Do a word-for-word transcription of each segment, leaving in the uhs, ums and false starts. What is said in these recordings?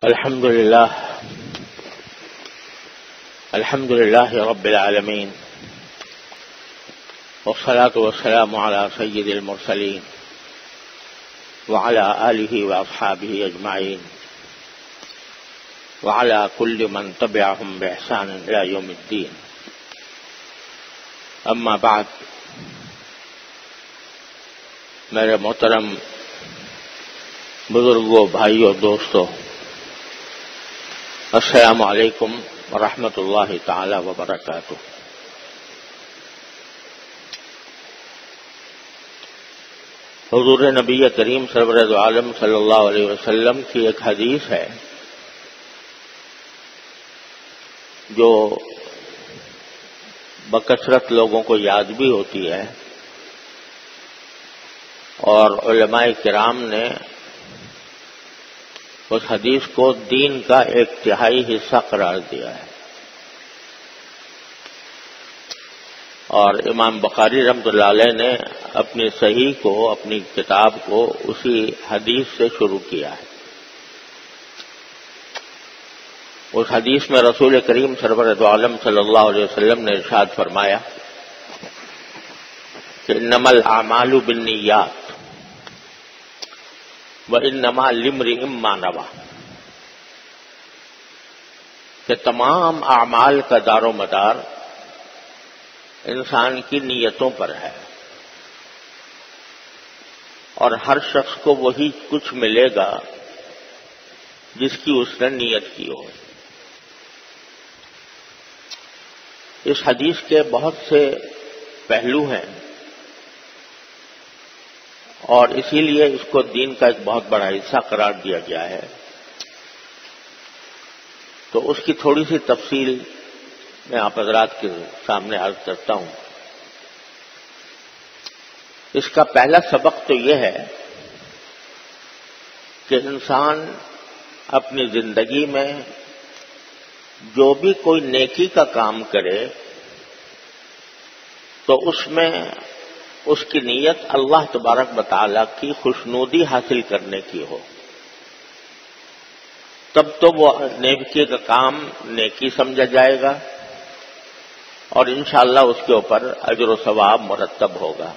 الحمد لله الحمد لله رب العالمين والصلاة والسلام على سيد المرسلين وعلى آله وأصحابه أجمعين وعلى كل من تبعهم بإحسان إلى يوم الدين. أما بعد، میرے محترم بزرگوں، بھائیوں، دوستوں، السلام علیکم ورحمۃ اللہ تعالی وبرکاتہ۔ حضور نبی کریم سرور دو عالم صلی اللہ علیہ وسلم کی ایک حدیث ہے جو بکثرت لوگوں کو یاد بھی ہوتی ہے، اور علماء کرام نے اس حدیث کو دین کا ایک تہائی حصہ قرار دیا ہے، اور امام بخاری رحمۃ اللہ علیہ نے اپنی صحیح کو، اپنی کتاب کو اسی حدیث سے شروع کیا ہے۔ اس حدیث میں رسول کریم سرور دو عالم صلی اللہ علیہ وسلم نے ارشاد فرمایا کہ انما الاعمال بالنیات وانما لامرئ ما نوى، کہ تمام اعمال کا دار و مدار انسان کی نیتوں پر ہے، اور ہر شخص کو وہی کچھ ملے گا جس کی اس نے نیت کی ہو۔ اس حدیث کے بہت سے پہلو ہیں، اور اسی لیے اس کو دین کا ایک بہت بڑا حصہ قرار دیا گیا ہے۔ تو اس کی تھوڑی سی تفصیل میں آپ حضرات کے سامنے عرض کرتا ہوں۔ اس کا پہلا سبق تو یہ ہے کہ انسان اپنی زندگی میں جو بھی کوئی نیکی کا کام کرے تو اس میں اس کی نیت اللہ تبارک و تعالی کی خوشنودی حاصل کرنے کی ہو، تب تو وہ نیکی کا کام نیکی سمجھا جائے گا، اور انشاءاللہ اس کے اوپر اجر و ثواب مرتب ہوگا۔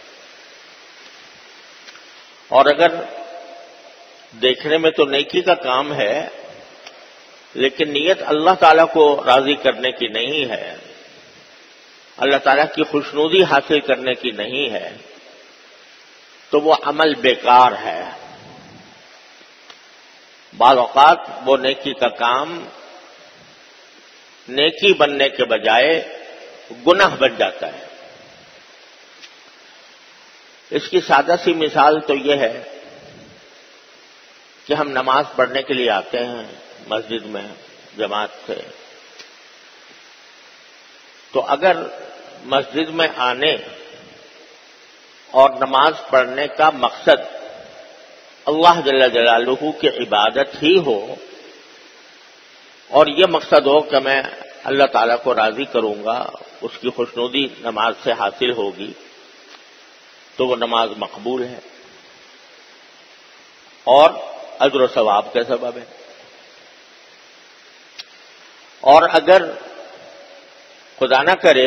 اور اگر دیکھنے میں تو نیکی کا کام ہے، لیکن نیت اللہ تعالیٰ کو راضی کرنے کی نہیں ہے، اللہ تعالیٰ کی خوشنودی حاصل کرنے کی نہیں ہے، تو وہ عمل بیکار ہے۔ بعض اوقات وہ نیکی کا کام نیکی بننے کے بجائے گناہ بن جاتا ہے۔ اس کی سادہ سی مثال تو یہ ہے کہ ہم نماز پڑھنے کے لیے آتے ہیں مسجد میں جماعت سے، تو اگر مسجد میں آنے اور نماز پڑھنے کا مقصد اللہ جل جلالہ کی عبادت ہی ہو، اور یہ مقصد ہو کہ میں اللہ تعالیٰ کو راضی کروں گا، اس کی خوشنودی نماز سے حاصل ہوگی، تو وہ نماز مقبول ہے اور اجر و ثواب کا سبب ہے۔ اور اگر خدا نہ کرے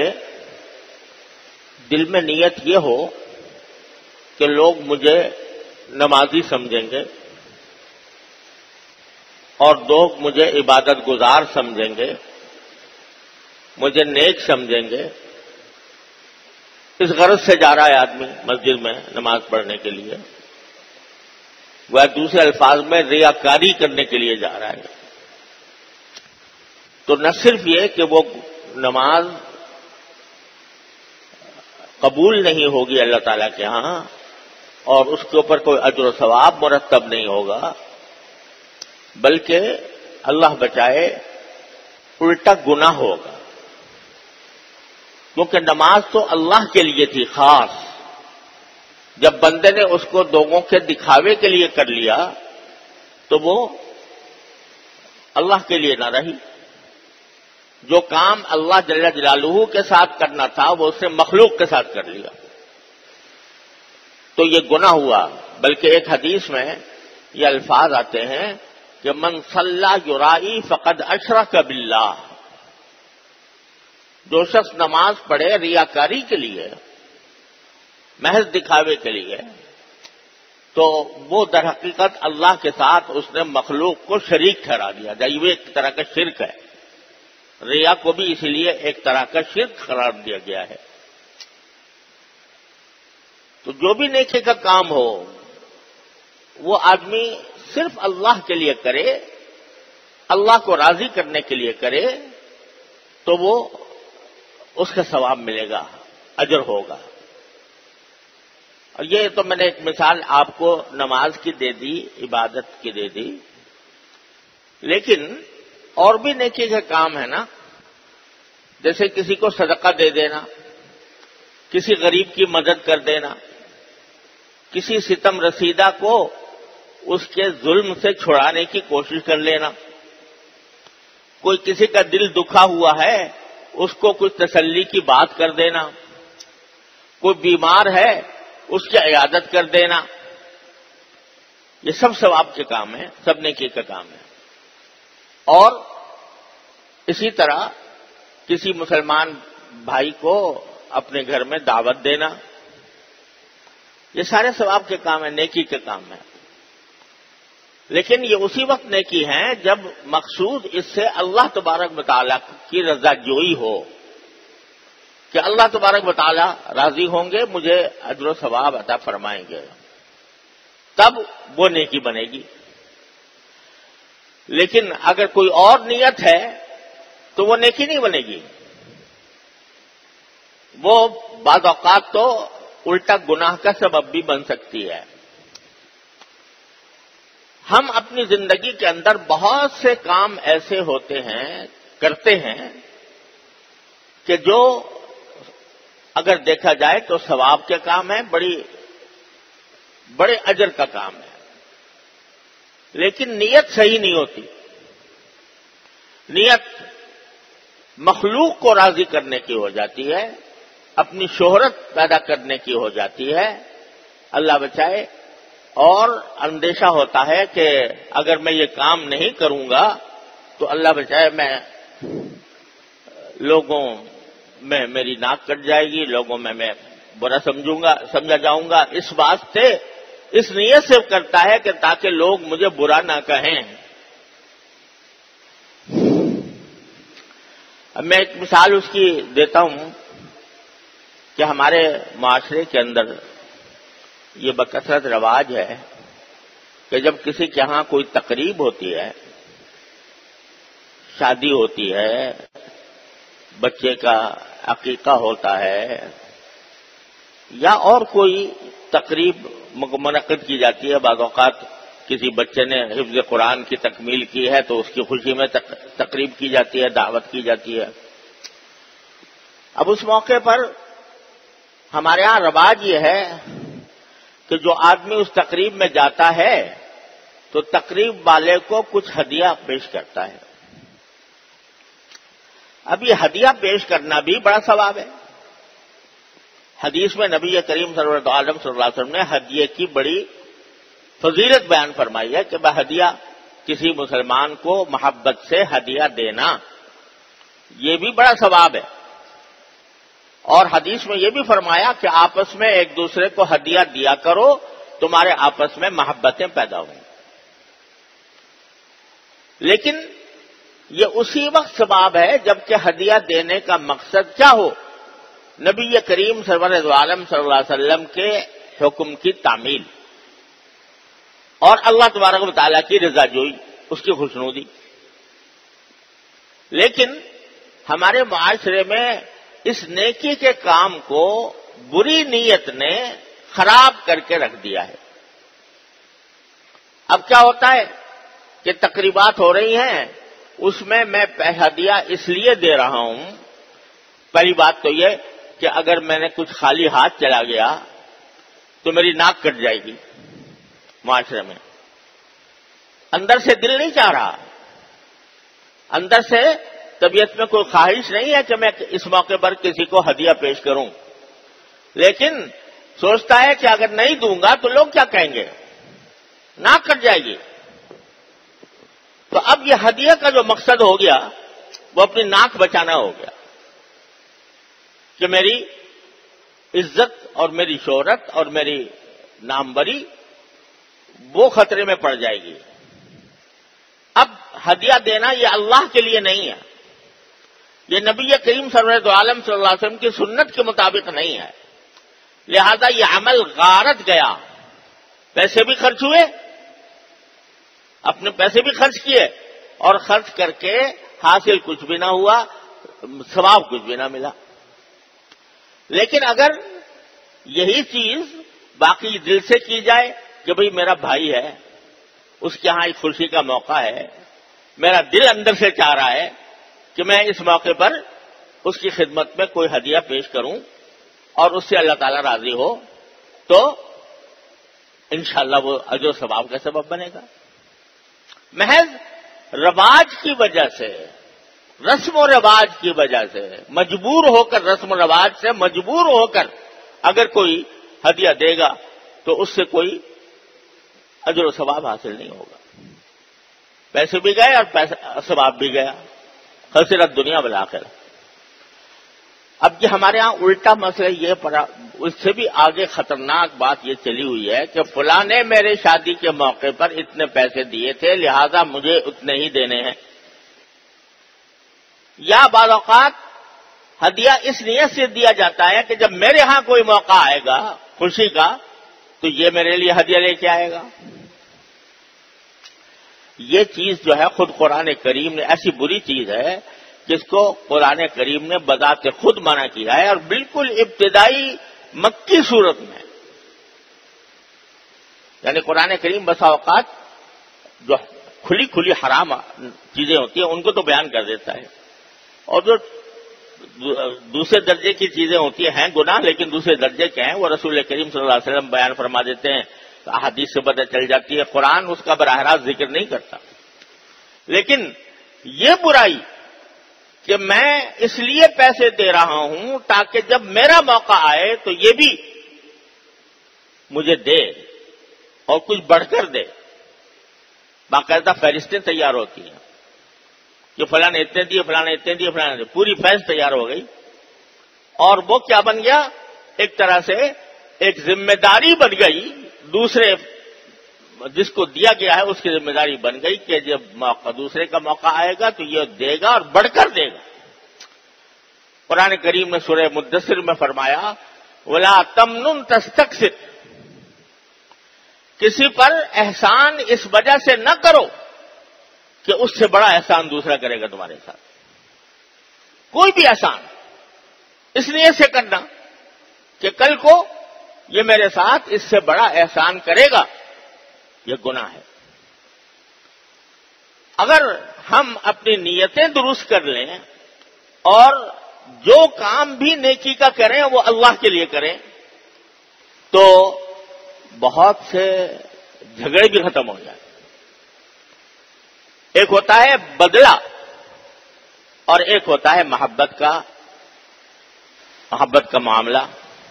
دل میں نیت یہ ہو کہ لوگ مجھے نمازی سمجھیں گے اور لوگ مجھے عبادت گزار سمجھیں گے، مجھے نیک سمجھیں گے، اس غرض سے جا رہا ہے آدمی مسجد میں نماز پڑھنے کے لیے، وہ دوسرے الفاظ میں ریاکاری کرنے کے لیے جا رہا ہے، تو نہ صرف یہ کہ وہ نماز قبول نہیں ہوگی اللہ تعالیٰ کے ہاں، اور اس کے اوپر کوئی اجر و ثواب مرتب نہیں ہوگا، بلکہ اللہ بچائے الٹا گناہ ہوگا، کیونکہ نماز تو اللہ کے لیے تھی خاص۔ جب بندے نے اس کو لوگوں کے دکھاوے کے لیے کر لیا تو وہ اللہ کے لیے نہ رہی۔ جو کام اللہ جل جلالہ کے ساتھ کرنا تھا وہ اس نے مخلوق کے ساتھ کر لیا، تو یہ گناہ ہوا۔ بلکہ ایک حدیث میں یہ الفاظ آتے ہیں کہ من صلی یرائی فقد اشرک باللہ، جو شخص نماز پڑھے ریاکاری کے لیے، محض دکھاوے کے لیے، تو وہ در حقیقت اللہ کے ساتھ اس نے مخلوق کو شریک ٹھہرا دیا جائے. یہ ایک طرح کا شرک ہے. ریا کو بھی اسی لیے ایک طرح کا شرک قرار دیا گیا ہے. تو جو بھی نیکی کا کام ہو وہ آدمی صرف اللہ کے لیے کرے، اللہ کو راضی کرنے کے لیے کرے، تو وہ اس کا ثواب ملے گا، اجر ہوگا. اور یہ تو میں نے ایک مثال آپ کو نماز کی دے دی، عبادت کی دے دی، لیکن اور بھی نیکی کا کام ہے نا. جیسے کسی کو صدقہ دے دینا، کسی غریب کی مدد کر دینا، کسی ستم رسیدہ کو اس کے ظلم سے چھڑانے کی کوشش کر لینا، کوئی کسی کا دل دکھا ہوا ہے اس کو کچھ تسلی کی بات کر دینا، کوئی بیمار ہے اس کی عیادت کر دینا، یہ سب ثواب کے کام ہیں، سب نیکی کا کام ہے. اور اسی طرح کسی مسلمان بھائی کو اپنے گھر میں دعوت دینا، یہ سارے ثواب کے کام ہیں، نیکی کے کام ہیں. لیکن یہ اسی وقت نیکی ہیں جب مقصود اس سے اللہ تبارک و تعالیٰ کی رضا جوئی ہو، کہ اللہ تبارک و تعالیٰ راضی ہوں گے، مجھے اجر و ثواب عطا فرمائیں گے، تب وہ نیکی بنے گی. لیکن اگر کوئی اور نیت ہے تو وہ نیکی نہیں بنے گی. وہ بعض اوقات تو الٹا گناہ کا سبب بھی بن سکتی ہے. ہم اپنی زندگی کے اندر بہت سے کام ایسے ہوتے ہیں، کرتے ہیں، کہ جو اگر دیکھا جائے تو ثواب کے کام ہے، بڑی بڑے اجر کا کام ہے، لیکن نیت صحیح نہیں ہوتی. نیت مخلوق کو راضی کرنے کی ہو جاتی ہے، اپنی شہرت پیدا کرنے کی ہو جاتی ہے، اللہ بچائے. اور اندیشہ ہوتا ہے کہ اگر میں یہ کام نہیں کروں گا تو اللہ بچائے میں لوگوں میں میری ناک کٹ جائے گی، لوگوں میں میں برا سمجھوں گا سمجھا جاؤں گا. اس واسطے اس نیت سے کرتا ہے کہ تاکہ لوگ مجھے برا نہ کہیں. اب میں ایک مثال اس کی دیتا ہوں کہ ہمارے معاشرے کے اندر یہ بکثرت رواج ہے کہ جب کسی کے ہاں کوئی تقریب ہوتی ہے، شادی ہوتی ہے، بچے کا عقیقہ ہوتا ہے، یا اور کوئی تقریب منعقد کی جاتی ہے. بعض اوقات کسی بچے نے حفظ قرآن کی تکمیل کی ہے تو اس کی خوشی میں تقریب کی جاتی ہے، دعوت کی جاتی ہے. اب اس موقع پر ہمارے ہاں رواج یہ ہے کہ جو آدمی اس تقریب میں جاتا ہے تو تقریب والے کو کچھ ہدیہ پیش کرتا ہے. اب یہ ہدیہ پیش کرنا بھی بڑا ثواب ہے. حدیث میں نبی کریم صلی اللہ علیہ وسلم نے ہدیے کی بڑی فضیلت بیان فرمائی ہے کہ ہدیہ کسی مسلمان کو محبت سے ہدیہ دینا یہ بھی بڑا ثواب ہے. اور حدیث میں یہ بھی فرمایا کہ آپس میں ایک دوسرے کو ہدیہ دیا کرو، تمہارے آپس میں محبتیں پیدا ہوں. لیکن یہ اسی وقت ثواب ہے جبکہ ہدیہ دینے کا مقصد کیا ہو؟ نبی کریم سرور عالم صلی اللہ علیہ وسلم کے حکم کی تعمیل اور اللہ تبارک و تعالیٰ کی رضا جوئی، اس کی خوشنودی. لیکن ہمارے معاشرے میں اس نیکی کے کام کو بری نیت نے خراب کر کے رکھ دیا ہے. اب کیا ہوتا ہے کہ تقریبات ہو رہی ہیں، اس میں میں ہدیہ اس لیے دے رہا ہوں. پہلی بات تو یہ کہ اگر میں نے کچھ خالی ہاتھ چلا گیا تو میری ناک کٹ جائے گی. معاشرے میں اندر سے دل نہیں چاہ رہا، اندر سے طبیعت میں کوئی خواہش نہیں ہے کہ میں اس موقع پر کسی کو ہدیہ پیش کروں، لیکن سوچتا ہے کہ اگر نہیں دوں گا تو لوگ کیا کہیں گے، ناک کٹ جائے گی. تو اب یہ ہدیہ کا جو مقصد ہو گیا وہ اپنی ناک بچانا ہو گیا کہ میری عزت اور میری شہرت اور میری ناموری وہ خطرے میں پڑ جائے گی. اب ہدیہ دینا یہ اللہ کے لیے نہیں ہے، یہ نبی کریم سرورت عالم صلی اللہ علیہ وسلم کی سنت کے مطابق نہیں ہے، لہذا یہ عمل غارت گیا. پیسے بھی خرچ ہوئے، اپنے پیسے بھی خرچ کیے، اور خرچ کر کے حاصل کچھ بھی نہ ہوا، ثواب کچھ بھی نہ ملا. لیکن اگر یہی چیز باقی دل سے کی جائے کہ بھئی میرا بھائی ہے، اس کے ہاں ایک خوشی کا موقع ہے، میرا دل اندر سے چاہ رہا ہے کہ میں اس موقع پر اس کی خدمت میں کوئی ہدیہ پیش کروں اور اس سے اللہ تعالیٰ راضی ہو، تو انشاءاللہ وہ اجر و ثواب کا سبب بنے گا. محض رواج کی وجہ سے، رسم و رواج کی وجہ سے، مجبور ہو کر، رسم و رواج سے مجبور ہو کر اگر کوئی ہدیہ دے گا تو اس سے کوئی اجر و ثواب حاصل نہیں ہوگا. پیسے بھی گئے اور پیسہ ثواب بھی گیا، خسرت دنیا بالآخرہ. اب یہ ہمارے ہاں الٹا مسئلہ یہ پڑا، اس سے بھی آگے خطرناک بات یہ چلی ہوئی ہے کہ فلاں نے میرے شادی کے موقع پر اتنے پیسے دیے تھے لہذا مجھے اتنے ہی دینے ہیں. یا بعض اوقات ہدیہ اس نیت سے دیا جاتا ہے کہ جب میرے ہاں کوئی موقع آئے گا خوشی کا تو یہ میرے لیے ہدیہ لے کے آئے گا. یہ چیز جو ہے خود قرآن کریم نے، ایسی بری چیز ہے جس کو قرآن کریم نے بذات خود منع کیا ہے، اور بالکل ابتدائی مکی صورت میں. یعنی قرآن کریم بسا اوقات جو کھلی کھلی حرام چیزیں ہوتی ہیں ان کو تو بیان کر دیتا ہے، اور جو دوسرے درجے کی چیزیں ہوتی ہیں گناہ لیکن دوسرے درجے کے ہیں وہ رسول کریم صلی اللہ علیہ وسلم بیان فرما دیتے ہیں. احادیث سے پتہ چل جاتی ہے، قرآن اس کا براہ راست ذکر نہیں کرتا. لیکن یہ برائی کہ میں اس لیے پیسے دے رہا ہوں تاکہ جب میرا موقع آئے تو یہ بھی مجھے دے اور کچھ بڑھ کر دے. باقاعدہ فہرستیں تیار ہوتی ہیں کہ فلاں نے اتنے دیے، فلاں نے اتنے دیے، فلاں نے، پوری فہرست تیار ہو گئی. اور وہ کیا بن گیا؟ ایک طرح سے ایک ذمہ داری بن گئی، دوسرے جس کو دیا گیا ہے اس کی ذمہ داری بن گئی کہ جب موقع دوسرے کا موقع آئے گا تو یہ دے گا اور بڑھ کر دے گا. قرآن کریم نے سورہ مدثر میں فرمایا وَلَا تَمْنُن تَسْتَكْثِرْ، کسی پر احسان اس وجہ سے نہ کرو کہ اس سے بڑا احسان دوسرا کرے گا تمہارے ساتھ. کوئی بھی احسان اس لیے سے کرنا کہ کل کو یہ میرے ساتھ اس سے بڑا احسان کرے گا، یہ گناہ ہے. اگر ہم اپنی نیتیں درست کر لیں اور جو کام بھی نیکی کا کریں وہ اللہ کے لیے کریں تو بہت سے جھگڑے بھی ختم ہو جائیں. ایک ہوتا ہے بدلہ اور ایک ہوتا ہے محبت کا محبت کا معاملہ.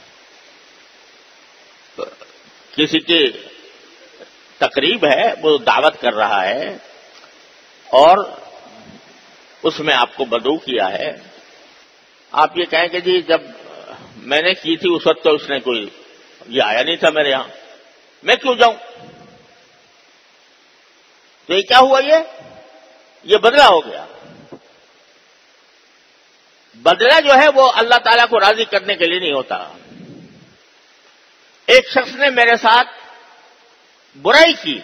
کسی کی تقریب ہے، وہ دعوت کر رہا ہے اور اس میں آپ کو بدعو کیا ہے. آپ یہ کہیں کہ جی جب میں نے کی تھی اس وقت تو اس نے کوئی یہ آیا نہیں تھا میرے یہاں، میں کیوں جاؤں؟ تو یہ کیا ہوا؟ یہ یہ بدلہ ہو گیا. بدلہ جو ہے وہ اللہ تعالیٰ کو راضی کرنے کے لیے نہیں ہوتا. ایک شخص نے میرے ساتھ برائی کی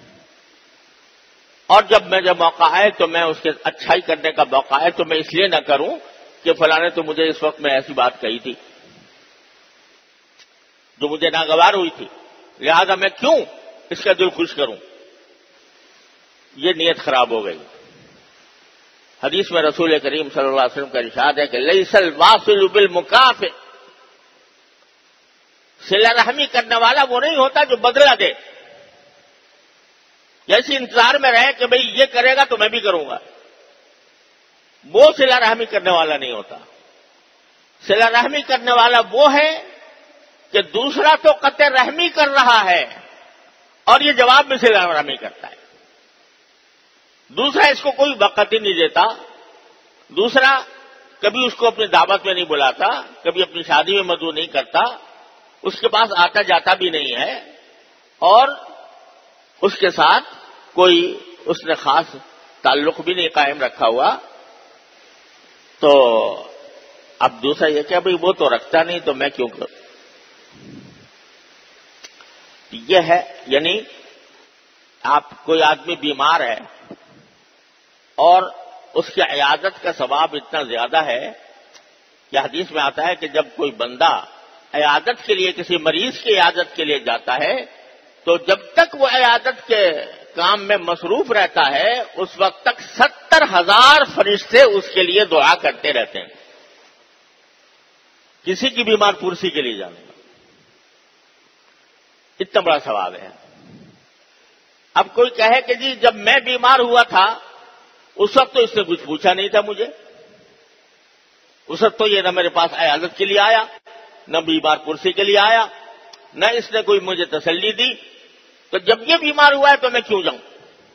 اور جب میں جب موقع آئے تو میں اس کے اچھائی کرنے کا موقع آئے تو میں اس لیے نہ کروں کہ فلاں نے تو مجھے اس وقت میں ایسی بات کہی تھی جو مجھے ناگوار ہوئی تھی، لہذا میں کیوں اس کا دل خوش کروں. یہ نیت خراب ہو گئی. حدیث میں رسول کریم صلی اللہ علیہ وسلم کا ارشاد ہے کہ لیس الواصل بالمکافئ، صلہ رحمی کرنے والا وہ نہیں ہوتا جو بدلہ دے، جیسے انتظار میں رہے کہ بھئی یہ کرے گا تو میں بھی کروں گا. وہ صلہ رحمی کرنے والا نہیں ہوتا. صلہ رحمی کرنے والا وہ ہے کہ دوسرا تو قطع رحمی کر رہا ہے اور یہ جواب میں صلہ رحمی کرتا ہے. دوسرا اس کو کوئی وقت ہی نہیں دیتا، دوسرا کبھی اس کو اپنی دعوت میں نہیں بلاتا، کبھی اپنی شادی میں مدعو نہیں کرتا، اس کے پاس آتا جاتا بھی نہیں ہے، اور اس کے ساتھ کوئی اس نے خاص تعلق بھی نہیں قائم رکھا ہوا. تو اب دوسرا یہ کہ بھئی وہ تو رکھتا نہیں تو میں کیوں کروں. یہ ہے، یعنی آپ کوئی آدمی بیمار ہے اور اس کی عیادت کا ثواب اتنا زیادہ ہے کہ حدیث میں آتا ہے کہ جب کوئی بندہ عیادت کے لیے کسی مریض کی عیادت کے لیے جاتا ہے تو جب تک وہ عیادت کے کام میں مصروف رہتا ہے اس وقت تک ستر ہزار فرشتے اس کے لیے دعا کرتے رہتے ہیں. کسی کی بیمار پرسی کے لیے جانے کا اتنا بڑا ثواب ہے. اب کوئی کہے کہ جی جب میں بیمار ہوا تھا اس وقت تو اس نے کچھ پوچھا نہیں تھا مجھے، اس وقت تو یہ نہ میرے پاس عیادت کے لیے آیا، نہ بیمار پرسی کے لیے آیا، نہ اس نے کوئی مجھے تسلی دی، تو جب یہ بیمار ہوا ہے تو میں کیوں جاؤں.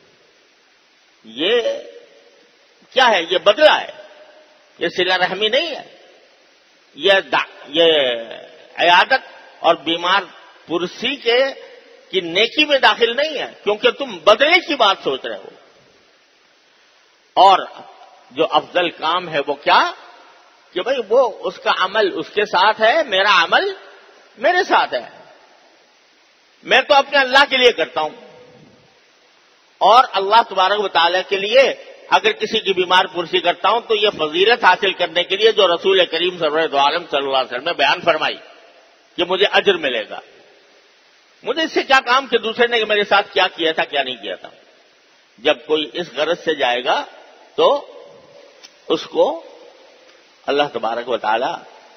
یہ کیا ہے؟ یہ بدلہ ہے، یہ صلہ رحمی نہیں ہے، یہ دا یہ عیادت اور بیمار پرسی کے کی نیکی میں داخل نہیں ہے، کیونکہ تم بدلے کی بات سوچ رہے ہو. اور جو افضل کام ہے وہ کیا کہ بھئی وہ اس کا عمل اس کے ساتھ ہے، میرا عمل میرے ساتھ ہے. میں تو اپنے اللہ کے لیے کرتا ہوں، اور اللہ تبارک و تعالیٰ کے لیے اگر کسی کی بیمار پرسی کرتا ہوں تو یہ فضیلت حاصل کرنے کے لیے جو رسول کریم سرور دو عالم صلی اللہ علیہ وسلم نے بیان فرمائی کہ مجھے اجر ملے گا. مجھے اس سے کیا کام کہ دوسرے نے میرے ساتھ کیا کیا تھا کیا نہیں کیا تھا. جب کوئی اس غرض سے جائے گا تو اس کو اللہ تبارک و تعالی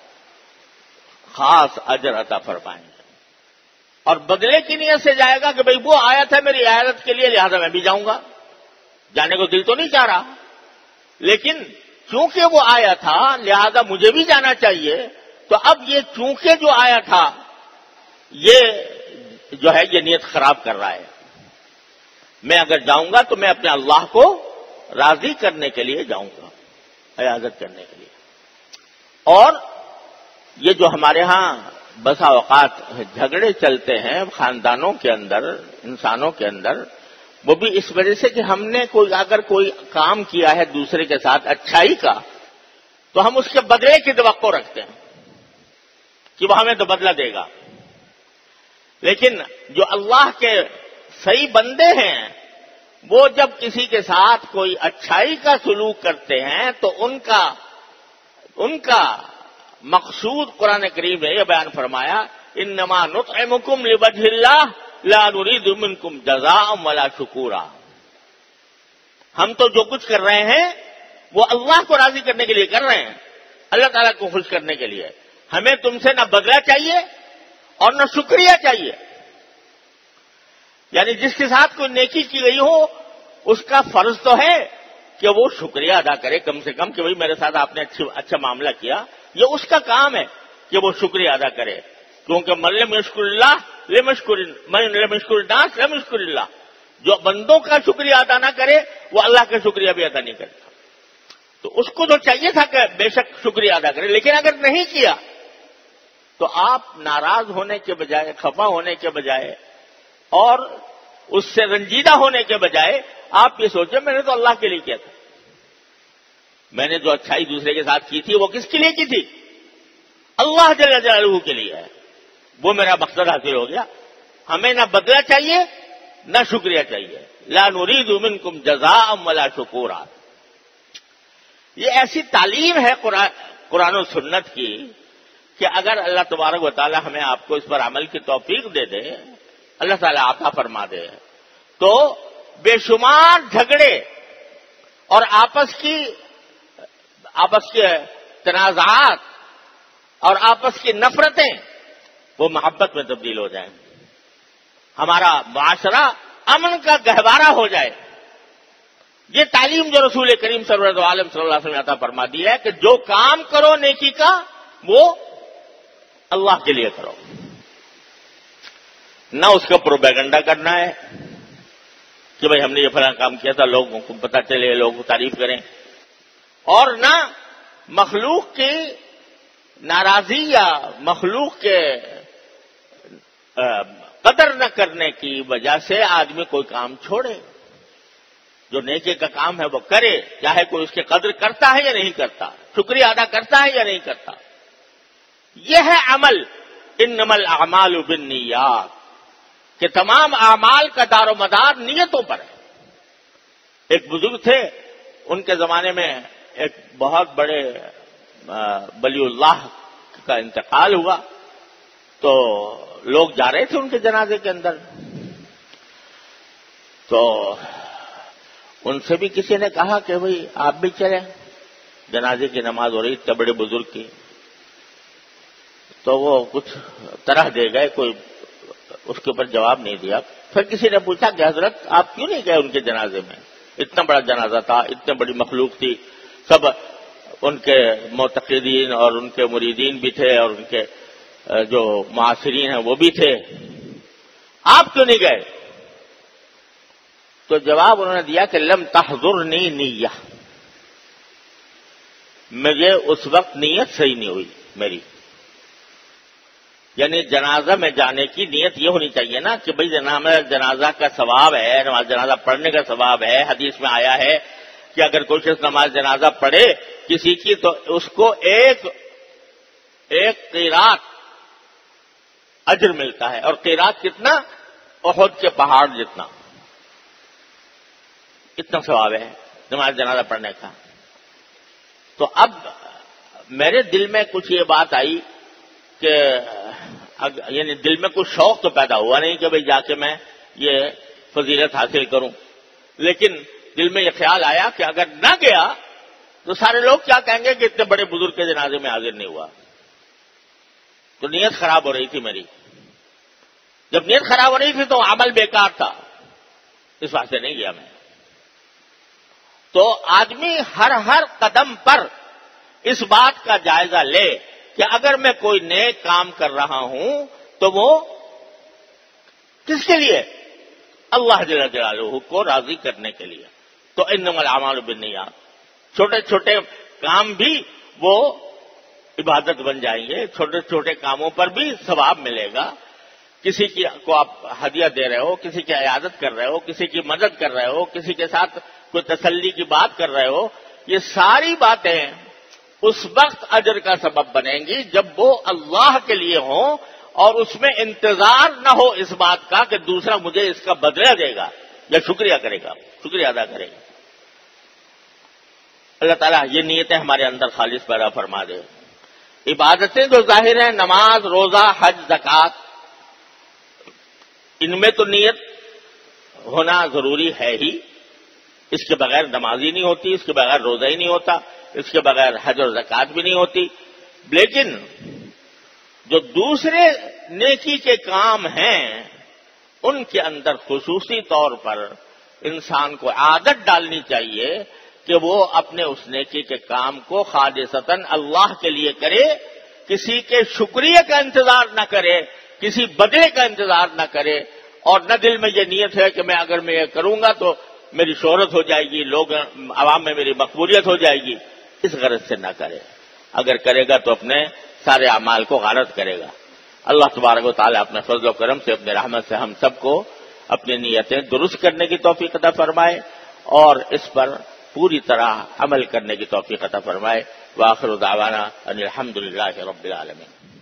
خاص اجر عطا فرمائیں گے. اور بدلے کی نیت سے جائے گا کہ بھئی وہ آیا تھا میری عیادت کے لیے لہذا میں بھی جاؤں گا، جانے کو دل تو نہیں چاہ رہا، لیکن چونکہ وہ آیا تھا لہذا مجھے بھی جانا چاہیے. تو اب یہ چونکہ جو آیا تھا یہ جو ہے یہ نیت خراب کر رہا ہے. میں اگر جاؤں گا تو میں اپنے اللہ کو راضی کرنے کے لیے جاؤں گا، عیادت کرنے کے لیے. اور یہ جو ہمارے ہاں بسا اوقات جھگڑے چلتے ہیں خاندانوں کے اندر، انسانوں کے اندر، وہ بھی اس وجہ سے کہ ہم نے کوئی اگر کوئی کام کیا ہے دوسرے کے ساتھ اچھائی کا تو ہم اس کے بدلے کی توقع رکھتے ہیں کہ وہ ہمیں تو بدلہ دے گا. لیکن جو اللہ کے صحیح بندے ہیں وہ جب کسی کے ساتھ کوئی اچھائی کا سلوک کرتے ہیں تو ان کا ان کا مقصود قرآن کریم نے یہ بیان فرمایا انما نطعمکم لوجہ اللہ لا نرید منکم جزاء ولا شکورا. ہم تو جو کچھ کر رہے ہیں وہ اللہ کو راضی کرنے کے لیے کر رہے ہیں، اللہ تعالیٰ کو خوش کرنے کے لیے. ہمیں تم سے نہ بدلہ چاہیے اور نہ شکریہ چاہیے. یعنی جس کے ساتھ کوئی نیکی کی گئی ہو اس کا فرض تو ہے کہ وہ شکریہ ادا کرے کم سے کم کہ بھئی میرے ساتھ آپ نے اچھا معاملہ کیا. یہ اس کا کام ہے کہ وہ شکریہ ادا کرے، کیونکہ من لم یشکر اللہ لم یشکر من لم یشکر الناس لم یشکر اللہ. جو بندوں کا شکریہ ادا نہ کرے وہ اللہ کا شکریہ بھی ادا نہیں کرتا. تو اس کو تو چاہیے تھا کہ بے شک شکریہ ادا کرے، لیکن اگر نہیں کیا تو آپ ناراض ہونے کے بجائے، خفا ہونے کے بجائے اور اس سے رنجیدہ ہونے کے بجائے آپ یہ سوچیں میں نے تو اللہ کے لیے کیا تھا. میں نے جو اچھائی دوسرے کے ساتھ کی تھی وہ کس کے لیے کی تھی؟ اللہ جل جلالہ کے لیے ہے. وہ میرا مقصد حاصل ہو گیا. ہمیں نہ بدلہ چاہیے نہ شکریہ چاہیے. لا نرید منکم جزاء ولا شکورا. یہ ایسی تعلیم ہے قرآن و سنت کی کہ اگر اللہ تبارک و تعالی ہمیں آپ کو اس پر عمل کی توفیق دے دے، اللہ تعالیٰ عطا فرما دے، تو بے شمار جھگڑے اور آپس کی آپس کے تنازعات اور آپس کی نفرتیں وہ محبت میں تبدیل ہو جائیں. ہمارا معاشرہ امن کا گہوارہ ہو جائے. یہ تعلیم جو رسول کریم صلی اللہ علیہ وسلم نے عطا فرما دی ہے کہ جو کام کرو نیکی کا وہ اللہ کے لیے کرو، نہ اس کا پروپیگنڈا کرنا ہے، کہ بھائی ہم نے یہ فلاں کام کیا تھا، لوگوں کو پتہ چلے، لوگوں کو تعریف کریں، اور نہ مخلوق کی ناراضی یا مخلوق کے قدر نہ کرنے کی وجہ سے آدمی کوئی کام چھوڑے۔ جو نیکی کا کام ہے وہ کرے، چاہے کوئی اس کی قدر کرتا ہے یا نہیں کرتا، شکریہ ادا کرتا ہے یا نہیں کرتا۔ یہ ہے عمل، انما الاعمال بالنیات، کہ تمام اعمال کا دار و مدار نیتوں پر ہے۔ ایک بزرگ تھے، ان کے زمانے میں ایک بہت بڑے ولی اللہ کا انتقال ہوا، تو لوگ جا رہے تھے ان کے جنازے کے اندر، تو ان سے بھی کسی نے کہا کہ بھئی آپ بھی چلیں، جنازے کی نماز ہو رہی اتنے بڑے بزرگ کی۔ تو وہ کچھ طرح دے گئے، کوئی اس کے اوپر جواب نہیں دیا۔ پھر کسی نے پوچھا کہ حضرت آپ کیوں نہیں گئے ان کے جنازے میں؟ اتنا بڑا جنازہ تھا، اتنے بڑی مخلوق تھی، سب ان کے معتقدین اور ان کے مریدین بھی تھے، اور ان کے جو معاصرین ہیں وہ بھی تھے، آپ کیوں نہیں گئے؟ تو جواب انہوں نے دیا کہ لم تحضرنی نیہ، مجھے اس وقت نیت صحیح نہیں ہوئی میری۔ یعنی جنازہ میں جانے کی نیت یہ ہونی چاہیے نا کہ بھئی جنازہ کا ثواب ہے، نماز جنازہ پڑھنے کا ثواب ہے۔ حدیث میں آیا ہے کہ اگر کوئی شخص نماز جنازہ پڑھے کسی کی تو اس کو ایک ایک قیرات اجر ملتا ہے، اور قیرات کتنا؟ احد کے پہاڑ جتنا، اتنا ثواب ہے نماز جنازہ پڑھنے کا۔ تو اب میرے دل میں کچھ یہ بات آئی کہ یعنی دل میں کچھ شوق تو پیدا ہوا نہیں کہ بھئی جا کے میں یہ فضیلت حاصل کروں، لیکن دل میں یہ خیال آیا کہ اگر نہ گیا تو سارے لوگ کیا کہیں گے کہ اتنے بڑے بزرگ کے جنازے میں حاضر نہیں ہوا۔ تو نیت خراب ہو رہی تھی میری۔ جب نیت خراب ہو رہی تھی تو عمل بیکار تھا، اس واسطے نہیں گیا میں۔ تو آدمی ہر ہر قدم پر اس بات کا جائزہ لے کہ اگر میں کوئی نیک کام کر رہا ہوں تو وہ کس کے لیے؟ اللہ جل جلالہ کو راضی کرنے کے لیے۔ تو انما الاعمال بالنیات، چھوٹے چھوٹے کام بھی وہ عبادت بن جائیں گے، چھوٹے چھوٹے کاموں پر بھی ثواب ملے گا۔ کسی کی کو آپ ہدیہ دے رہے ہو، کسی کی عیادت کر رہے ہو، کسی کی مدد کر رہے ہو، کسی کے ساتھ کوئی تسلی کی بات کر رہے ہو، یہ ساری باتیں اس وقت اجر کا سبب بنیں گی جب وہ اللہ کے لیے ہوں، اور اس میں انتظار نہ ہو اس بات کا کہ دوسرا مجھے اس کا بدلہ دے گا یا شکریہ کرے گا، شکریہ ادا کرے گا۔ اللہ تعالیٰ یہ نیتیں ہمارے اندر خالص پیدا فرما دے۔ عبادتیں جو ظاہر ہیں، نماز، روزہ، حج، زکوٰۃ، ان میں تو نیت ہونا ضروری ہے ہی، اس کے بغیر نماز ہی نہیں ہوتی، اس کے بغیر روزہ ہی نہیں ہوتا، اس کے بغیر حج اور زکوٰۃ بھی نہیں ہوتی۔ لیکن جو دوسرے نیکی کے کام ہیں ان کے اندر خصوصی طور پر انسان کو عادت ڈالنی چاہیے کہ وہ اپنے اس نیکی کے کام کو خالصتاً اللہ کے لیے کرے، کسی کے شکریہ کا انتظار نہ کرے، کسی بدلے کا انتظار نہ کرے، اور نہ دل میں یہ نیت ہے کہ میں اگر میں یہ کروں گا تو میری شہرت ہو جائے گی، لوگ عوام میں میری مقبولیت ہو جائے گی، اس غرض سے نہ کرے۔ اگر کرے گا تو اپنے سارے اعمال کو غلط کرے گا۔ اللہ تبارک و تعالیٰ اپنے فضل و کرم سے، اپنے رحمت سے ہم سب کو اپنی نیتیں درست کرنے کی توفیق عطا فرمائے اور اس پر پوری طرح عمل کرنے کی توفیق عطا فرمائے۔ وآخر دعوانا ان الحمد للہ رب العالمین۔